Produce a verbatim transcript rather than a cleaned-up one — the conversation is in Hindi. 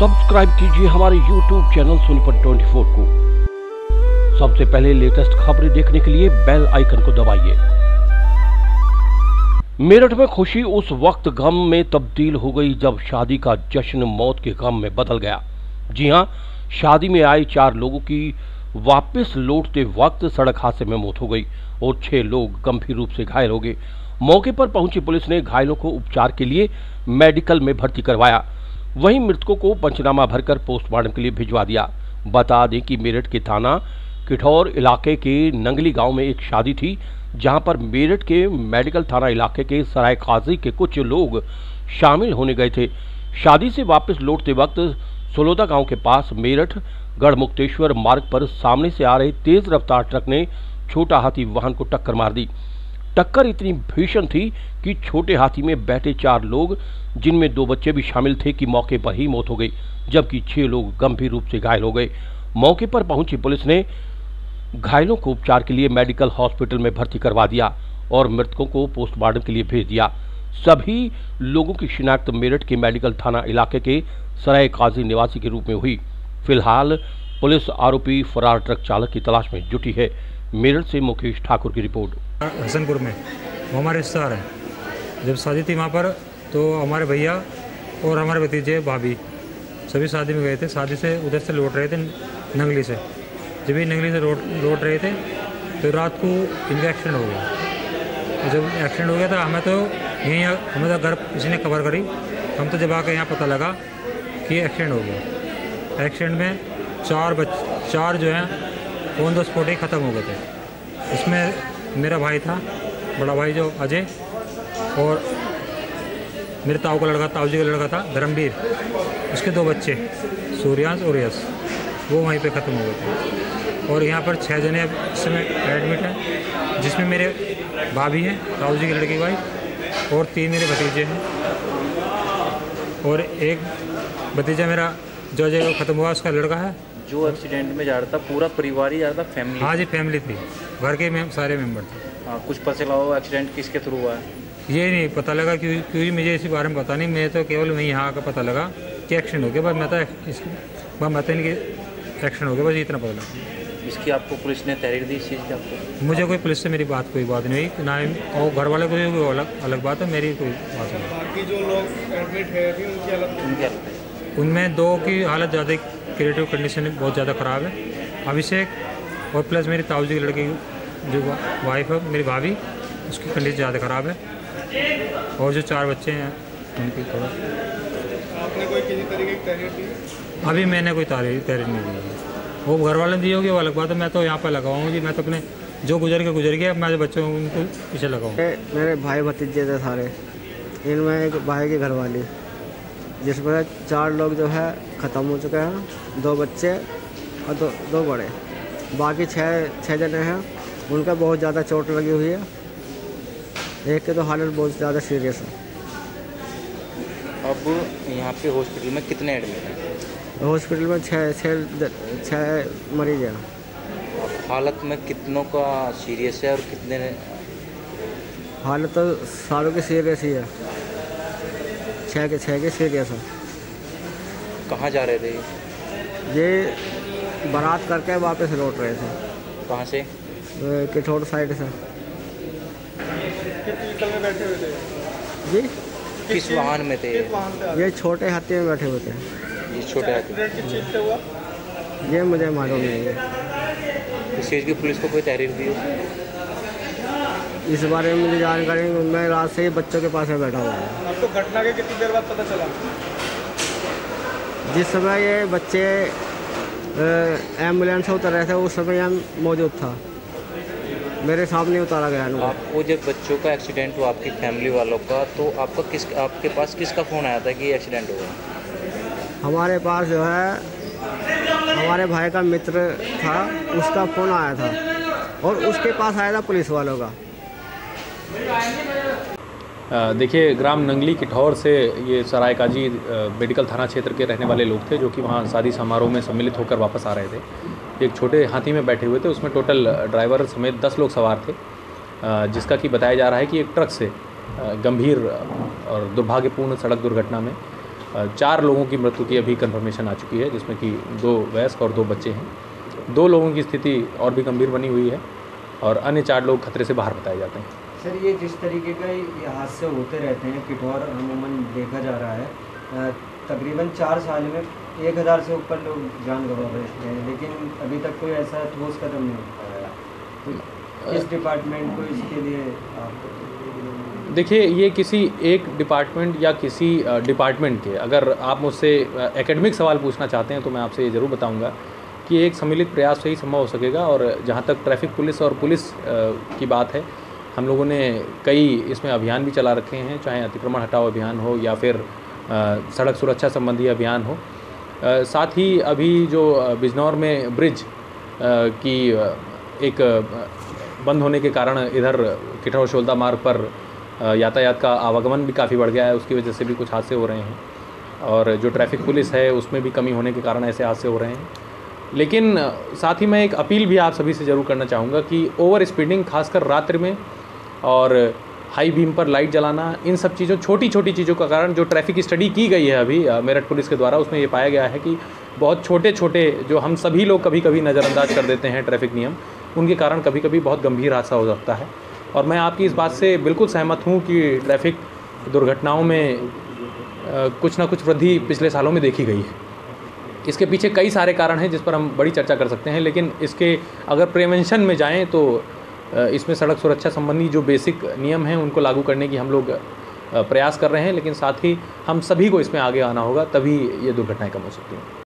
सब्सक्राइब कीजिए हमारे यूट्यूब चैनल सोनीपत चौबीस को। सबसे पहले लेटेस्ट खबरें देखने के लिए बेल आइकन को दबाइए। मेरठ में खुशी उस वक्त गम में तब्दील हो गई जब शादी का जश्न मौत के गम में बदल गया। जी हां, शादी में आए चार लोगों की वापस लौटते वक्त सड़क हादसे में मौत हो गई और छह लोग गंभीर रूप से घायल हो गए। मौके पर पहुंची पुलिस ने घायलों को उपचार के लिए मेडिकल में भर्ती करवाया। वहीं मृतकों को पंचनामा भरकर पोस्टमार्टम के लिए भिजवा दिया। बता दें कि मेरठ के थाना किठौर इलाके के नंगली गांव में एक शादी थी, जहां पर मेरठ के मेडिकल थाना इलाके के सराय काजी के कुछ लोग शामिल होने गए थे। शादी से वापस लौटते वक्त सोलोदा गांव के पास मेरठ गढ़मुक्तेश्वर मार्ग पर सामने से आ रहे तेज रफ्तार ट्रक ने छोटा हाथी वाहन को टक्कर मार दी। टक्कर इतनी भीषण थी कि छोटे हाथी में बैठे चार लोग, जिनमें दो बच्चे भी शामिल थे, की मौके पर ही मौत हो गई, जबकि छह लोग गंभीर रूप से घायल हो गए। मौके पर पहुंची पुलिस ने घायलों को उपचार के लिए मेडिकल हॉस्पिटल में भर्ती करवा दिया और मृतकों को पोस्टमार्टम के लिए भेज दिया। सभी लोगों की शिनाख्त मेरठ के मेडिकल थाना इलाके के सराय काजी निवासी के रूप में हुई। फिलहाल पुलिस आरोपी फरार ट्रक चालक की तलाश में जुटी है। मेरठ से मुकेश ठाकुर की रिपोर्ट। हसनपुर में वो हमारे रिश्तेदार हैं। जब शादी थी वहाँ पर तो हमारे भैया और हमारे भतीजे भाभी सभी शादी में गए थे। शादी से उधर से लौट रहे थे नंगली से। जब ये नंगली से लौट लौट रहे थे तो रात को इनका एक्सीडेंट हो गया। तो जब एक्सीडेंट हो गया था हमें तो यहीं हमें तो घर किसी ने खबर करी। हम तो जब आकर यहाँ पता लगा कि एक्सीडेंट हो गया। एक्सीडेंट में चार बच चार जो हैं ऑन द स्पॉट ही ख़त्म हो गए थे। इसमें मेरा भाई था, बड़ा भाई जो अजय, और मेरे ताऊ का लड़का, ताऊ जी का लड़का था धर्मवीर। उसके दो बच्चे सूर्यांश और यश, वो वहीं पे ख़त्म हो गए थे। और यहाँ पर छः जने इस समय एडमिट हैं, जिसमें मेरे भाभी हैं, ताऊ जी की लड़की भाई, और तीन मेरे भतीजे हैं। और एक भतीजा मेरा जो अजय ख़त्म हुआ, उसका लड़का है। जो एक्सीडेंट में जा रहा था पूरा परिवार ही जा रहा था, फैमिली? हाँ जी, फैमिली थी, घर के में सारे मेंबर थे। हाँ, कुछ पता चला हो एक्सीडेंट किसके थ्रू हुआ है? ये नहीं पता लगा क्योंकि क्योंकि मुझे इसी बारे में पता नहीं। मैं तो केवल वहीं यहाँ का पता लगा कि एक्सीडेंट हो गया। बस मैं तो इसकी बस मैं तो इनके एक्सीडेंट हो गया, बस इतना पता लगा। इसकी आपको पुलिस ने तहरीर दी इस चीज़ की? आपको मुझे कोई पुलिस से मेरी बात कोई बात नहीं हुई ना, और घर वाले को भी अलग अलग बात है, मेरी कोई बात नहीं। बाकी जो लोग एडमिट है अभी उनकी हालत उनकी हालत उनमें दो की हालत ज़्यादा क्रिएटिव कंडीशन बहुत ज़्यादा ख़राब है, अभिषेक और प्लस मेरी ताऊ जी की लड़की जो वाइफ है मेरी भाभी, उसकी कंडीशन ज़्यादा ख़राब है। और जो चार बच्चे हैं उनकी थोड़ा। आपने कोई किसी तरीके की तहरीर दी? अभी मैंने कोई तहरीर तहरीर नहीं दी है। वो घर वाले ने दी होगी, वो अलग बात है। मैं तो यहाँ पर लगा हूँ जी, मैं तो अपने जो गुजर के गुजर गया, मैं जो बच्चों उनको पीछे लगाऊँ। मेरे भाई भतीजे थे सारे, इनमें एक भाई की घरवाली, जिसमें चार लोग जो है ख़त्म हो चुके हैं, दो बच्चे और दो दो बड़े। बाकी छः छः जने हैं, उनका बहुत ज़्यादा चोट लगी हुई है। एक के तो हालत बहुत ज़्यादा सीरियस है। अब यहाँ पे हॉस्पिटल में कितने एडमिट हैं? हॉस्पिटल में छः छः छः मरीज हैं। हालत में कितनों का सीरियस है और कितने? हालत तो सारों की सीरियस ही है, छः के छः के सीरियस है। कहाँ जा रहे थे ये? बारात करके वापस लौट रहे थे। कहाँ से? किठौर साइड से। किस व्हीकल में बैठे हुए थे जी? किस वाहन में थे? ये छोटे हाथी में बैठे हुए थे। ये छोटे हाथी? एक्सीडेंट किस चीज़ से हुआ ये मुझे मालूम नहीं है। इस चीज़ की पुलिस को कोई तहरीर दी? इस बारे में मुझे जानकारी नहीं। मैं रात से ही बच्चों के पास में बैठा हुआ है। आपको घटना के कितनी देर बाद पता चला? जिस समय ये बच्चे एम्बुलेंस से उतर रहे थे उस समय यहाँ मौजूद था, मेरे सामने उतारा गया ना। आपको जब बच्चों का एक्सीडेंट हुआ, आपकी फैमिली वालों का, तो आपका किस आपके पास किसका फ़ोन आया था कि एक्सीडेंट हो गया? हमारे पास जो है हमारे भाई का मित्र था, उसका फ़ोन आया था और उसके पास आया था पुलिस वालों का। देखिए, ग्राम नंगली किठौर से ये सराय काजी मेडिकल थाना क्षेत्र के रहने वाले लोग थे, जो कि वहाँ शादी समारोह में सम्मिलित होकर वापस आ रहे थे। एक छोटे हाथी में बैठे हुए थे, उसमें टोटल ड्राइवर समेत दस लोग सवार थे, जिसका कि बताया जा रहा है कि एक ट्रक से गंभीर और दुर्भाग्यपूर्ण सड़क दुर्घटना में चार लोगों की मृत्यु की अभी कंफर्मेशन आ चुकी है, जिसमें कि दो वयस्क और दो बच्चे हैं। दो लोगों की स्थिति और भी गंभीर बनी हुई है और अन्य चार लोग खतरे से बाहर बताए जाते हैं। सर, ये जिस तरीके का ये हादसे होते रहते हैं किठौर अमूमन देखा जा रहा है, तकरीबन चार साल में एक हज़ार से ऊपर लोग जान गंवा बैठते हैं, लेकिन अभी तक कोई ऐसा ठोस कदम नहीं उठाया। तो इस डिपार्टमेंट को इसके लिए आप देखिए, ये किसी एक डिपार्टमेंट या किसी डिपार्टमेंट के, अगर आप मुझसे एकेडमिक सवाल पूछना चाहते हैं तो मैं आपसे ये ज़रूर बताऊंगा कि एक सम्मिलित प्रयास से ही संभव हो सकेगा। और जहाँ तक ट्रैफिक पुलिस और पुलिस की बात है, हम लोगों ने कई इसमें अभियान भी चला रखे हैं, चाहे अतिक्रमण हटाओ अभियान हो या फिर सड़क सुरक्षा संबंधी अभियान हो। साथ ही अभी जो बिजनौर में ब्रिज की एक बंद होने के कारण इधर किठौर शोलदा मार्ग पर यातायात का आवागमन भी काफ़ी बढ़ गया है, उसकी वजह से भी कुछ हादसे हो रहे हैं। और जो ट्रैफिक पुलिस है उसमें भी कमी होने के कारण ऐसे हादसे हो रहे हैं। लेकिन साथ ही मैं एक अपील भी आप सभी से ज़रूर करना चाहूँगा कि ओवर स्पीडिंग, खासकर रात्रि में, और हाई बीम पर लाइट जलाना, इन सब चीज़ों छोटी छोटी चीज़ों का कारण, जो ट्रैफिक स्टडी की गई है अभी मेरठ पुलिस के द्वारा, उसमें ये पाया गया है कि बहुत छोटे छोटे जो हम सभी लोग कभी कभी नज़रअंदाज कर देते हैं ट्रैफिक नियम, उनके कारण कभी कभी बहुत गंभीर हादसा हो सकता है। और मैं आपकी इस बात से बिल्कुल सहमत हूँ कि ट्रैफिक दुर्घटनाओं में कुछ ना कुछ वृद्धि पिछले सालों में देखी गई है। इसके पीछे कई सारे कारण हैं जिस पर हम बड़ी चर्चा कर सकते हैं, लेकिन इसके अगर प्रिवेंशन में जाएं तो इसमें सड़क सुरक्षा संबंधी जो बेसिक नियम हैं उनको लागू करने की हम लोग प्रयास कर रहे हैं, लेकिन साथ ही हम सभी को इसमें आगे आना होगा, तभी ये दुर्घटनाएं कम हो सकती हैं।